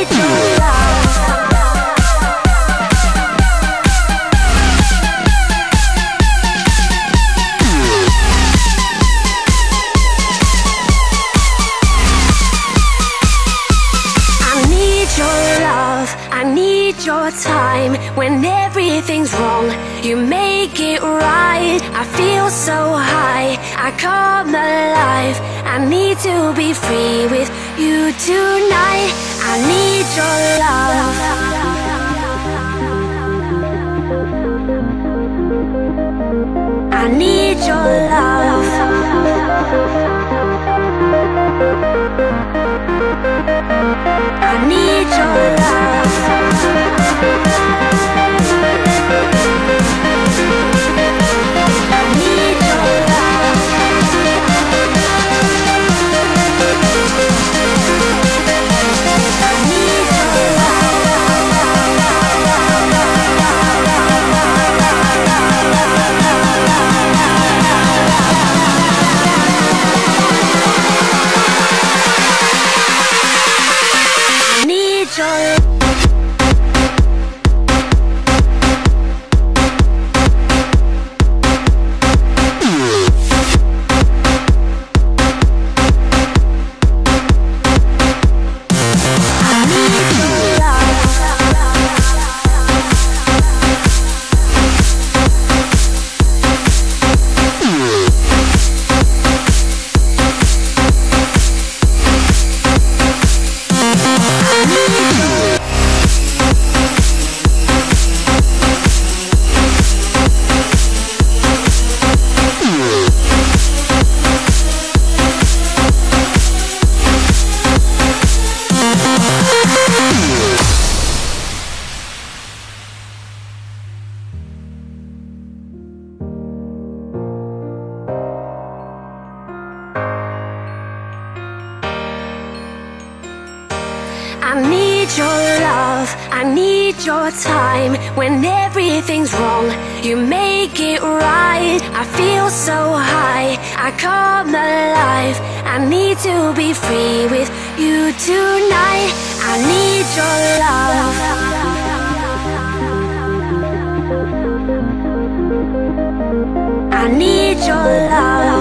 need your love. I need your time. When everything's wrong, you make it right. I feel so high, I come alive. I need to be free with you tonight. I need your love. I need your love. I need your love. I need your love. I need your I need your love, I need your time. When everything's wrong, you make it right. I feel so high, I come alive. I need to be free with you tonight. I need your love. I need your love.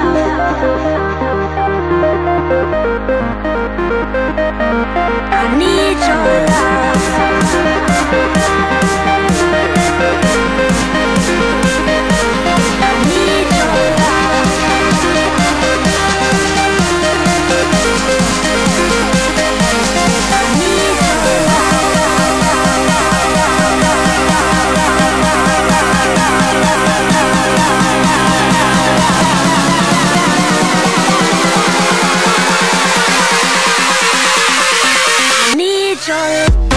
I need your love. I need your love. I need your love. I need your